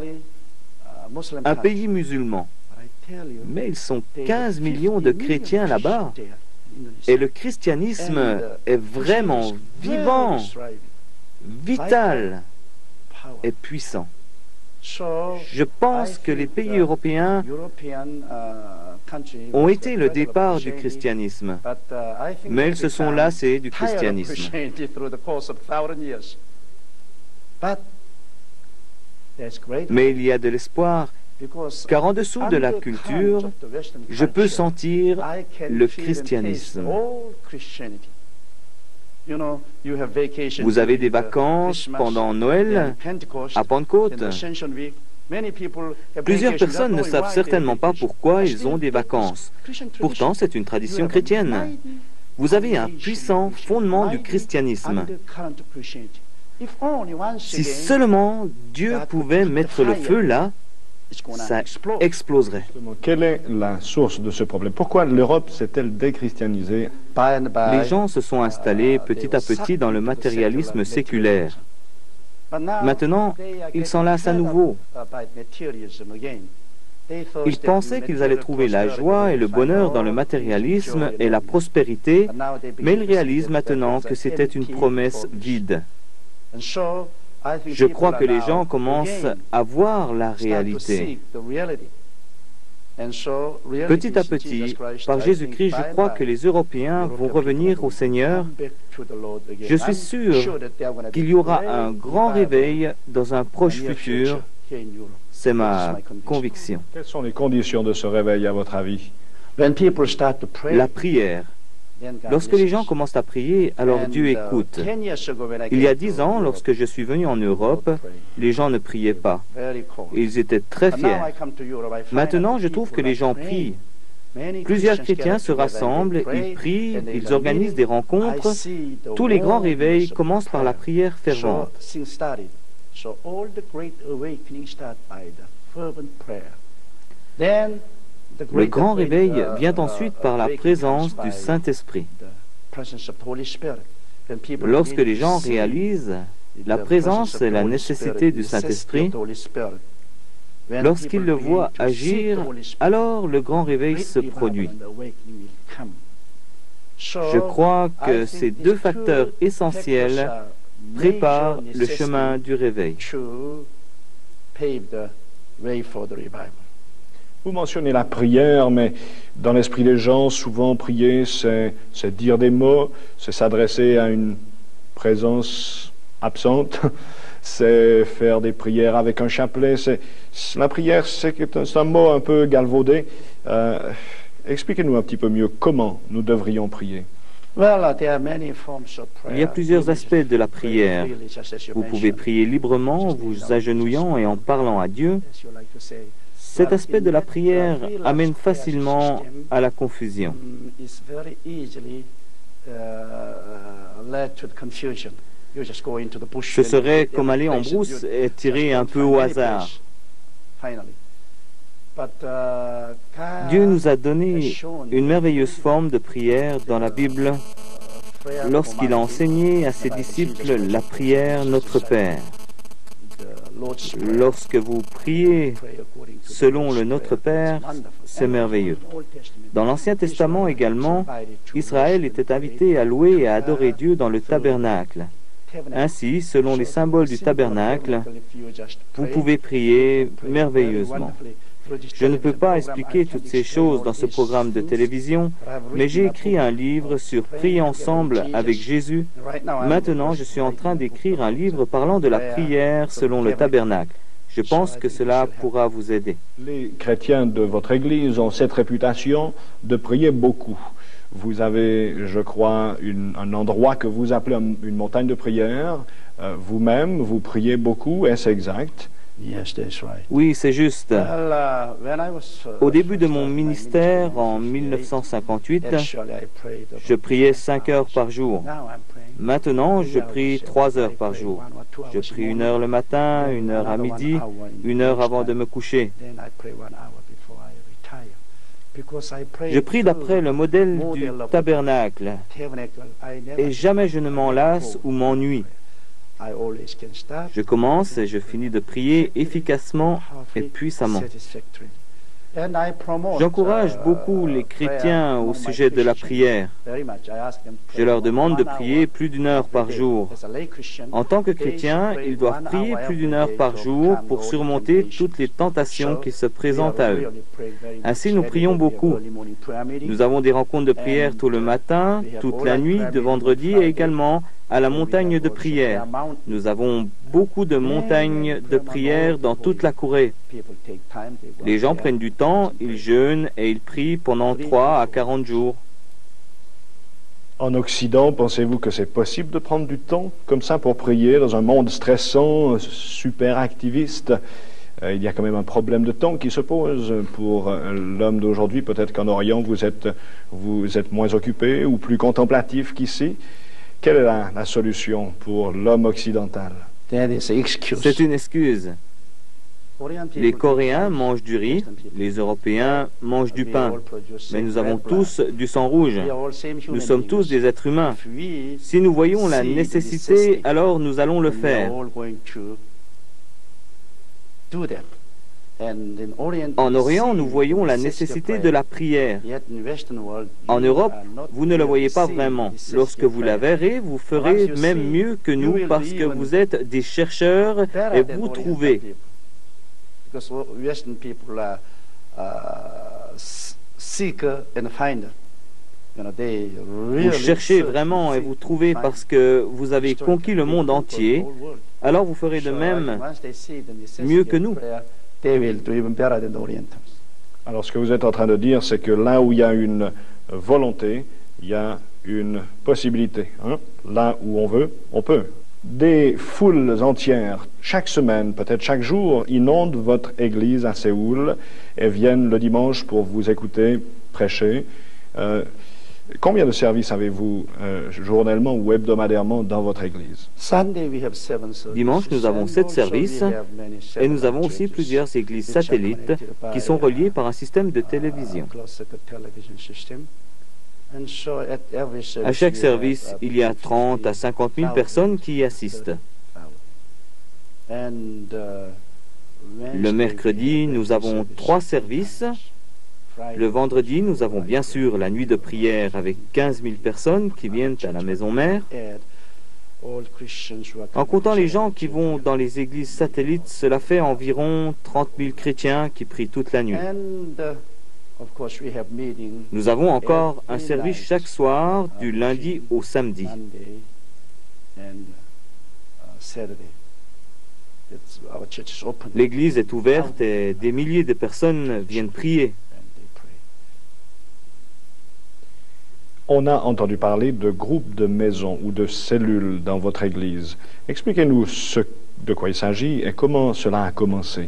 un pays musulman, mais ils sont quinze millions de chrétiens là-bas, et le christianisme est vraiment vivant, vital et puissant. Je pense que les pays européens ont été le départ du christianisme, mais ils se sont lassés du christianisme. Mais il y a de l'espoir, car en dessous de la culture, je peux sentir le christianisme. Vous avez des vacances pendant Noël, à Pentecôte. Plusieurs personnes ne savent certainement pas pourquoi ils ont des vacances. Pourtant, c'est une tradition chrétienne. Vous avez un puissant fondement du christianisme. Si seulement Dieu pouvait mettre le feu là, ça exploserait. Quelle est la source de ce problème? Pourquoi l'Europe s'est-elle déchristianisée? Les gens se sont installés petit à petit dans le matérialisme séculaire. Maintenant, ils s'en lassent à nouveau. Ils pensaient qu'ils allaient trouver la joie et le bonheur dans le matérialisme et la prospérité, mais ils réalisent maintenant que c'était une promesse vide. Je crois que les gens commencent à voir la réalité. Petit à petit, par Jésus-Christ, je crois que les Européens vont revenir au Seigneur. Je suis sûr qu'il y aura un grand réveil dans un proche futur. C'est ma conviction. Quelles sont les conditions de ce réveil, à votre avis? La prière. Lorsque les gens commencent à prier, alors Dieu écoute. Il y a dix ans, lorsque je suis venu en Europe, les gens ne priaient pas. Ils étaient très fiers. Maintenant, je trouve que les gens prient. Plusieurs chrétiens se rassemblent, ils prient, ils organisent des rencontres. Tous les grands réveils commencent par la prière fervente. Le grand réveil vient ensuite par la présence du Saint-Esprit. Lorsque les gens réalisent la présence et la nécessité du Saint-Esprit, lorsqu'ils le voient agir, alors le grand réveil se produit. Je crois que ces deux facteurs essentiels préparent le chemin du réveil. Vous mentionnez la prière, mais dans l'esprit des gens, souvent prier, c'est dire des mots, c'est s'adresser à une présence absente, c'est faire des prières avec un chapelet. C'est, la prière, c'est un mot un peu galvaudé. Euh, Expliquez-nous un petit peu mieux comment nous devrions prier. Il y a plusieurs aspects de la prière. Vous pouvez prier librement, vous agenouillant et en parlant à Dieu. Cet aspect de la prière amène facilement à la confusion. Ce serait comme aller en brousse et tirer un peu au hasard. Dieu nous a donné une merveilleuse forme de prière dans la Bible lorsqu'il a enseigné à ses disciples la prière Notre Père. Lorsque vous priez selon le Notre Père, c'est merveilleux. Dans l'Ancien Testament également, Israël était invité à louer et à adorer Dieu dans le tabernacle. Ainsi, selon les symboles du tabernacle, vous pouvez prier merveilleusement. Je ne peux pas expliquer toutes ces choses dans ce programme de télévision, mais j'ai écrit un livre sur Prier ensemble avec Jésus. Maintenant, je suis en train d'écrire un livre parlant de la prière selon le tabernacle. Je pense que cela pourra vous aider. Les chrétiens de votre Église ont cette réputation de prier beaucoup. Vous avez, je crois, une, un endroit que vous appelez une montagne de prière. Euh, Vous-même, vous priez beaucoup, est-ce exact? Oui, c'est juste. Au début de mon ministère, en mille neuf cent cinquante-huit, je priais cinq heures par jour. Maintenant, je prie trois heures par jour. Je prie une heure le matin, une heure à midi, une heure avant de me coucher. Je prie d'après le modèle du tabernacle et jamais je ne m'en lasse ou m'ennuie. Je commence et je finis de prier efficacement et puissamment. J'encourage beaucoup les chrétiens au sujet de la prière. Je leur demande de prier plus d'une heure par jour. En tant que chrétiens, ils doivent prier plus d'une heure par jour pour surmonter toutes les tentations qui se présentent à eux. Ainsi, nous prions beaucoup. Nous avons des rencontres de prière tout le matin, toute la nuit, de vendredi et également à la montagne de prière. Nous avons beaucoup de montagnes de prière dans toute la Corée. Les gens prennent du temps, ils jeûnent et ils prient pendant trois à quarante jours. En Occident, pensez-vous que c'est possible de prendre du temps comme ça pour prier dans un monde stressant, super activiste? Euh, il y a quand même un problème de temps qui se pose pour euh, l'homme d'aujourd'hui. Peut-être qu'en Orient, vous êtes, vous êtes moins occupé ou plus contemplatif qu'ici. Quelle est la, la solution pour l'homme occidental? C'est une excuse. Les Coréens mangent du riz, les Européens mangent du pain, mais nous avons tous du sang rouge. Nous sommes tous des êtres humains. Si nous voyons la nécessité, alors nous allons le faire. En Orient, nous voyons la nécessité de la prière. En Europe, vous ne le voyez pas vraiment. Lorsque vous la verrez, vous ferez même mieux que nous parce que vous êtes des chercheurs et vous trouvez. Vous cherchez vraiment et vous trouvez parce que vous avez conquis le monde entier, alors vous ferez de même mieux que nous. Alors ce que vous êtes en train de dire, c'est que là où il y a une volonté, il y a une possibilité. Hein? Là où on veut, on peut. Des foules entières, chaque semaine, peut-être chaque jour, inondent votre église à Séoul et viennent le dimanche pour vous écouter prêcher. Euh, combien de services avez-vous euh, journellement ou hebdomadairement dans votre église? Dimanche, nous avons sept services et nous avons aussi plusieurs églises satellites qui sont reliées par un système de télévision. À chaque service, il y a trente à cinquante mille personnes qui y assistent. Le mercredi, nous avons trois services. Le vendredi, nous avons bien sûr la nuit de prière avec quinze mille personnes qui viennent à la maison mère. En comptant les gens qui vont dans les églises satellites, cela fait environ trente mille chrétiens qui prient toute la nuit. Nous avons encore un service chaque soir du lundi au samedi. L'église est ouverte et des milliers de personnes viennent prier. On a entendu parler de groupes de maisons ou de cellules dans votre église. Expliquez-nous ce, de quoi il s'agit et comment cela a commencé.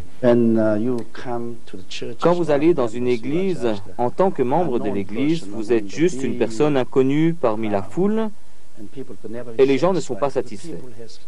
Quand vous allez dans une église, en tant que membre de l'église, vous êtes juste une personne inconnue parmi la foule et les gens ne sont pas satisfaits.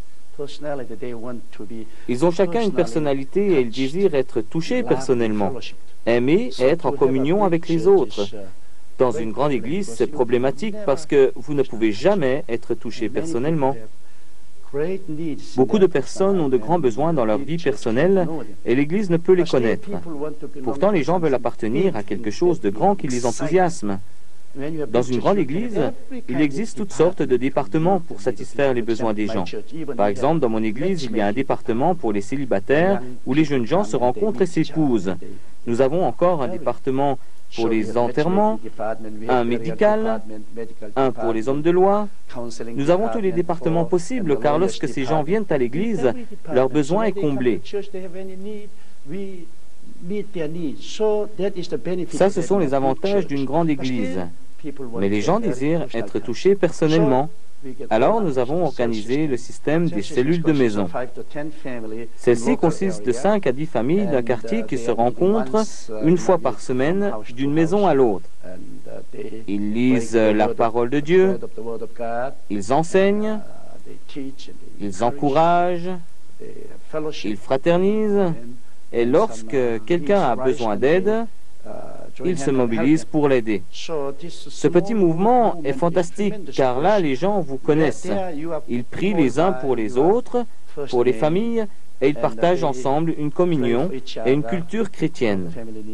Ils ont chacun une personnalité et ils désirent être touchés personnellement, aimer et être en communion avec les autres. Dans une grande église, c'est problématique parce que vous ne pouvez jamais être touché personnellement. Beaucoup de personnes ont de grands besoins dans leur vie personnelle et l'Église ne peut les connaître. Pourtant, les gens veulent appartenir à quelque chose de grand qui les enthousiasme. Dans une grande église, il existe toutes sortes de départements pour satisfaire les besoins des gens. Par exemple, dans mon église, il y a un département pour les célibataires où les jeunes gens se rencontrent et s'épousent. Nous avons encore un département pour les enterrements, un médical, un pour les hommes de loi. Nous avons tous les départements possibles car lorsque ces gens viennent à l'église, leur besoin est comblé. Ça, ce sont les avantages d'une grande église. Mais les gens désirent être touchés personnellement. Alors, nous avons organisé le système des cellules de maison. Celles-ci consistent de cinq à dix familles d'un quartier qui se rencontrent une fois par semaine d'une maison à l'autre. Ils lisent la parole de Dieu, ils enseignent, ils encouragent, ils fraternisent, et lorsque quelqu'un a besoin d'aide, ils se mobilisent pour l'aider. Ce petit mouvement est fantastique car là, les gens vous connaissent. Ils prient les uns pour les autres, pour les familles, et ils partagent ensemble une communion et une culture chrétienne.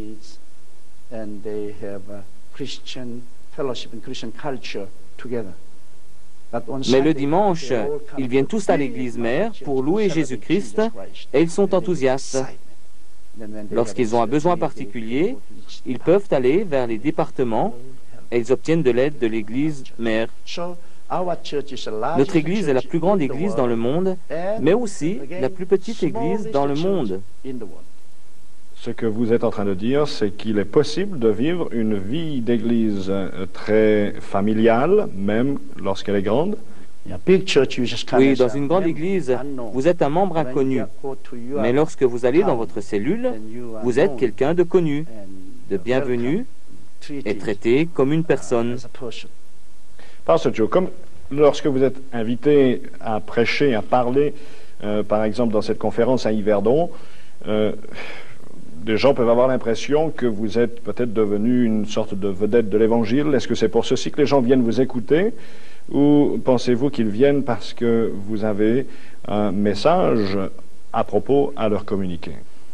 Mais le dimanche, ils viennent tous à l'église mère pour louer Jésus-Christ et ils sont enthousiastes. Lorsqu'ils ont un besoin particulier, ils peuvent aller vers les départements et ils obtiennent de l'aide de l'église mère. Notre église est la plus grande église dans le monde, mais aussi la plus petite église dans le monde. Ce que vous êtes en train de dire, c'est qu'il est possible de vivre une vie d'église très familiale, même lorsqu'elle est grande. Oui, dans une grande église, vous êtes un membre inconnu. Mais lorsque vous allez dans votre cellule, vous êtes quelqu'un de connu, de bienvenu et traité comme une personne. Pasteur Joe, comme lorsque vous êtes invité à prêcher, à parler, euh, par exemple dans cette conférence à Yverdon, euh, des gens peuvent avoir l'impression que vous êtes peut-être devenu une sorte de vedette de l'Évangile. Est-ce que c'est pour ceci que les gens viennent vous écouter? Ou pensez-vous qu'ils viennent parce que vous avez un message à propos à leur communiquer?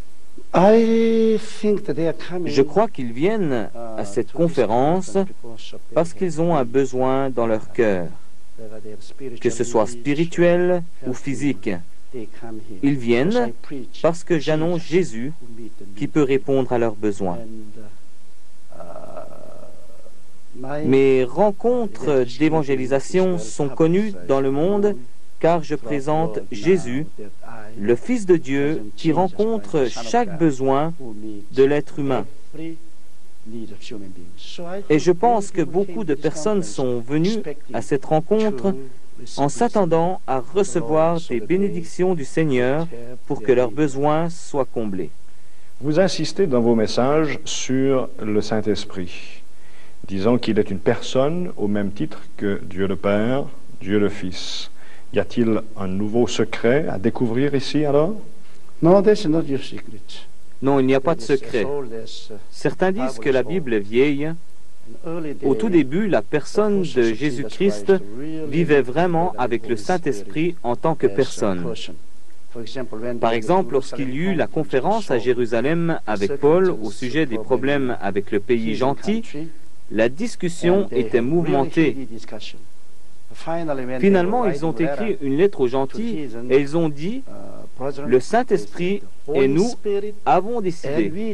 Je crois qu'ils viennent à cette conférence parce qu'ils ont un besoin dans leur cœur, que ce soit spirituel ou physique. Ils viennent parce que j'annonce Jésus qui peut répondre à leurs besoins. Mes rencontres d'évangélisation sont connues dans le monde car je présente Jésus, le Fils de Dieu, qui rencontre chaque besoin de l'être humain. Et je pense que beaucoup de personnes sont venues à cette rencontre en s'attendant à recevoir des bénédictions du Seigneur pour que leurs besoins soient comblés. Vous insistez dans vos messages sur le Saint-Esprit, disant qu'il est une personne au même titre que Dieu le Père, Dieu le Fils. Y a-t-il un nouveau secret à découvrir ici alors? Non, il n'y a pas de secret. Certains disent que la Bible est vieille. Au tout début, la personne de Jésus-Christ vivait vraiment avec le Saint-Esprit en tant que personne. Par exemple, lorsqu'il y eut la conférence à Jérusalem avec Paul au sujet des problèmes avec le pays gentil, la discussion était mouvementée. Finalement, ils ont écrit une lettre aux gentils et ils ont dit, le Saint-Esprit et nous avons décidé.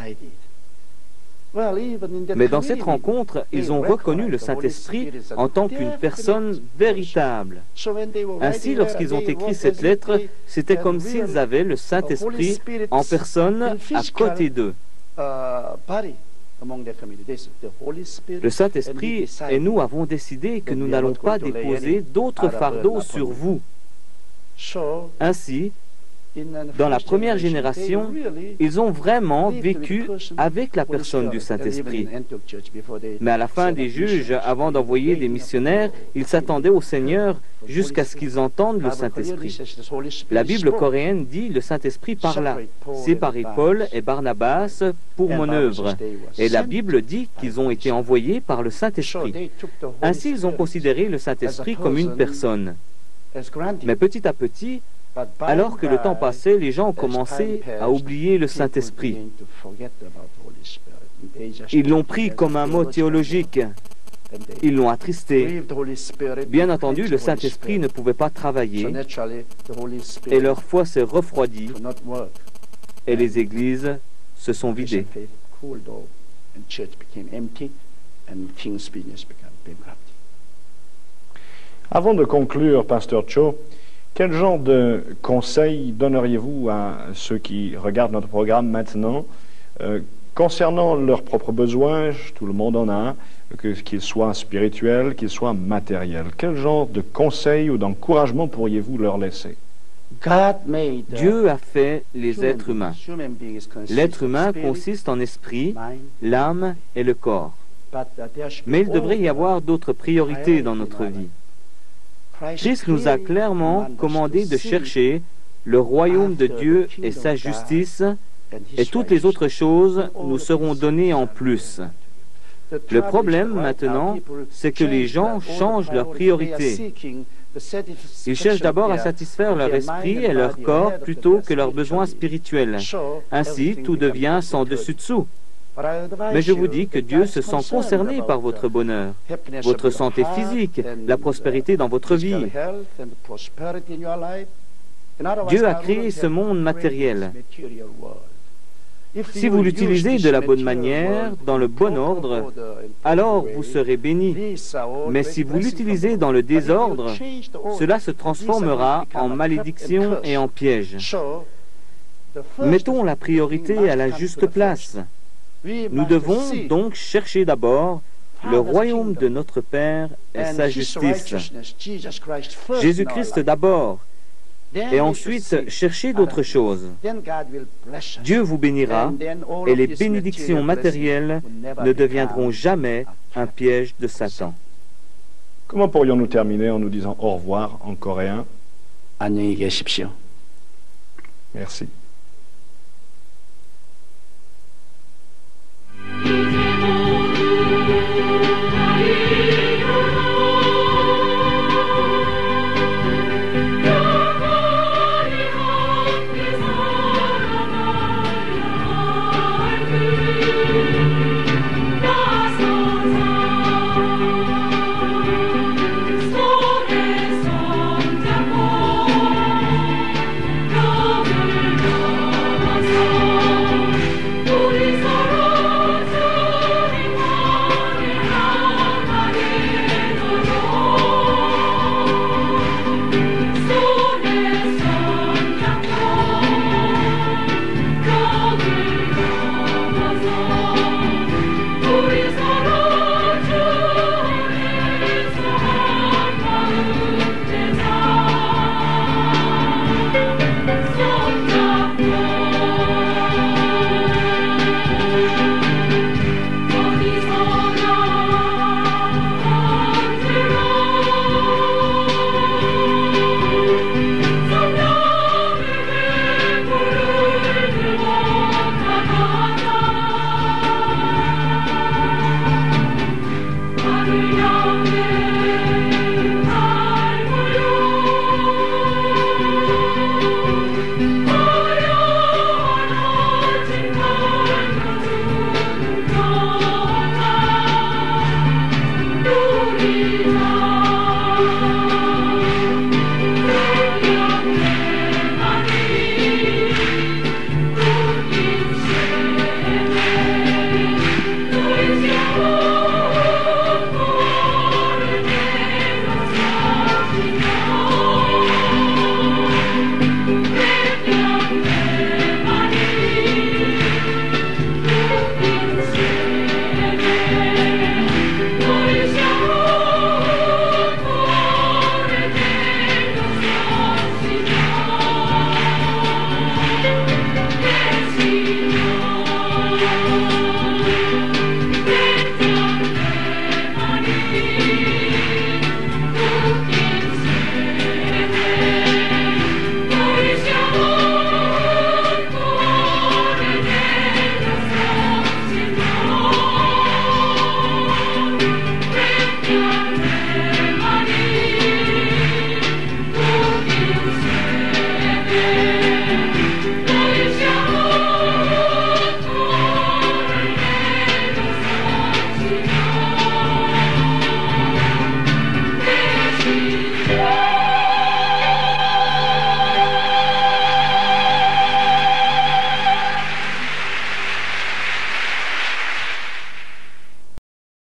Mais dans cette rencontre, ils ont reconnu le Saint-Esprit en tant qu'une personne véritable. Ainsi, lorsqu'ils ont écrit cette lettre, c'était comme s'ils avaient le Saint-Esprit en personne à côté d'eux. Le Saint-Esprit et nous avons décidé que nous n'allons pas déposer d'autres fardeaux sur vous. Ainsi, dans la première génération, ils ont vraiment vécu avec la personne du Saint-Esprit. Mais à la fin des juges, avant d'envoyer des missionnaires, ils s'attendaient au Seigneur jusqu'à ce qu'ils entendent le Saint-Esprit. La Bible coréenne dit le Saint-Esprit parla, séparé Paul et Barnabas pour mon œuvre. Et la Bible dit qu'ils ont été envoyés par le Saint-Esprit. Ainsi, ils ont considéré le Saint-Esprit comme une personne. Mais petit à petit, alors que le temps passait, les gens ont commencé à oublier le Saint-Esprit. Ils l'ont pris comme un mot théologique. Ils l'ont attristé. Bien entendu, le Saint-Esprit ne pouvait pas travailler et leur foi s'est refroidie et les églises se sont vidées. Avant de conclure, Pasteur Cho, quel genre de conseils donneriez-vous à ceux qui regardent notre programme maintenant euh, concernant leurs propres besoins? Tout le monde en a, qu'ils soient spirituels, qu'ils soient matériels. Quel genre de conseils ou d'encouragement pourriez-vous leur laisser? Dieu a fait les êtres humains. L'être humain consiste en esprit, l'âme et le corps. Mais il devrait y avoir d'autres priorités dans notre vie. Christ nous a clairement commandé de chercher le royaume de Dieu et sa justice, et toutes les autres choses nous seront données en plus. Le problème maintenant, c'est que les gens changent leurs priorités. Ils cherchent d'abord à satisfaire leur esprit et leur corps plutôt que leurs besoins spirituels. Ainsi, tout devient sans dessus-dessous. Mais je vous dis que Dieu se sent concerné par votre bonheur, votre santé physique, la prospérité dans votre vie. Dieu a créé ce monde matériel. Si vous l'utilisez de la bonne manière, dans le bon ordre, alors vous serez béni. Mais si vous l'utilisez dans le désordre, cela se transformera en malédiction et en piège. Mettons la priorité à la juste place. Nous devons donc chercher d'abord le royaume de notre Père et sa justice. Jésus-Christ d'abord, et ensuite chercher d'autres choses. Dieu vous bénira, et les bénédictions matérielles ne deviendront jamais un piège de Satan. Comment pourrions-nous terminer en nous disant au revoir en coréen? 안녕히 계십시오. Merci.